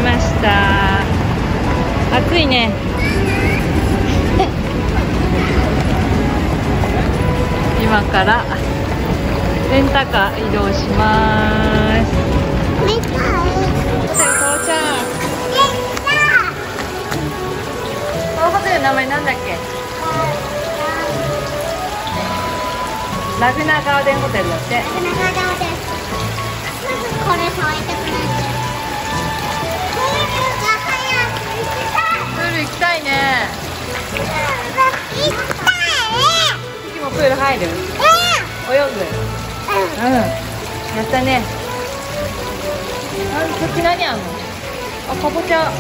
ました。暑いね。今からレンタカー移動します。 見たい。 到着。このホテルの名前なんだっけ？ラグナガーデンホテルだって。 ラグナガーデンホテル。まずこれ触りたくない。 プール行きたいね。 行きたい。 キキもプール入る？泳ぐ？うん。やったね。こっち何あんの？あ、かぼちゃ。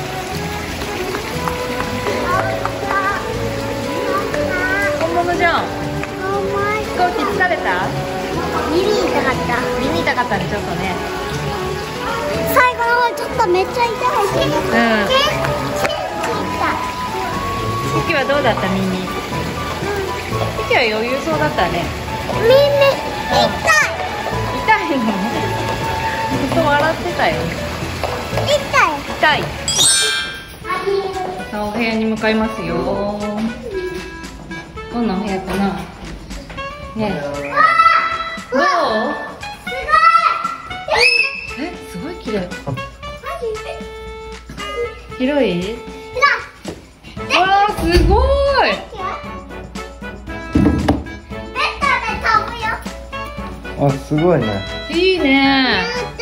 本物じゃん。飛行機疲れた？ 耳痛かった。 耳痛かったね、ちょっとね。 最後の方ちょっとめっちゃ痛いし。 キキはどうだった耳？キキは余裕そうだったね。 耳痛痛いの？ずっと笑ってたよ。痛い。さあ、お部屋に向かいますよ。どんなお部屋かな。ねえ。どう？すごい綺麗。広い？わあ、すごい。 あ、すごいね。 いいね。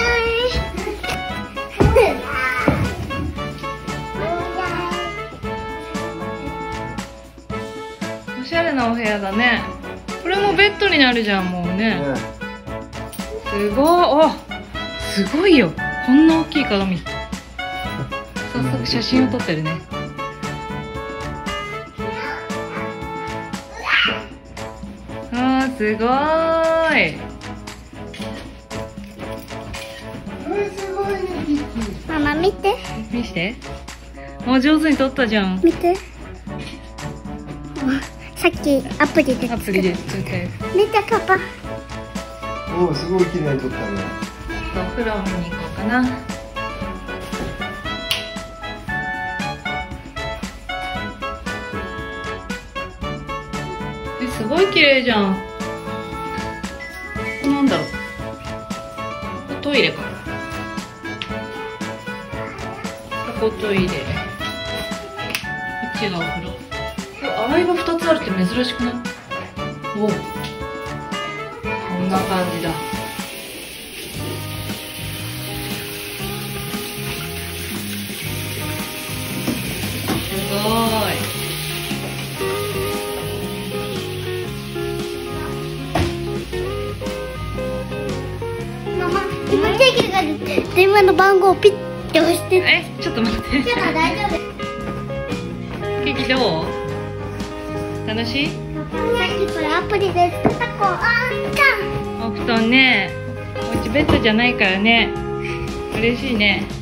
おしゃれなお部屋だね。これもベッドになるじゃん、もうね。すごい。あ、すごいよ。こんな大きい鏡。早速写真を撮ってるね。あー、すごーい。 ママ見て。 見して。もう上手に撮ったじゃん。 見て。さっきアプリでアプリで作ったやつ。 見てパパ。 おお、すごい綺麗に撮ったね。 お風呂を見に行こうかな。すごい綺麗じゃん。なんだろう。トイレかな。ここトイレ。こっちがお風呂。洗い場2つあるって珍しくない？おお。こんな感じだ。すごーい。 ママ、今ケーキが出て電話の番号をピッて押して。 ちょっと待って。 じゃあ大丈夫。 ケーキどう？楽しい？ さっきこれアプリで作った子。あった。 お布団ね。おうちベッドじゃないからね。嬉しいね。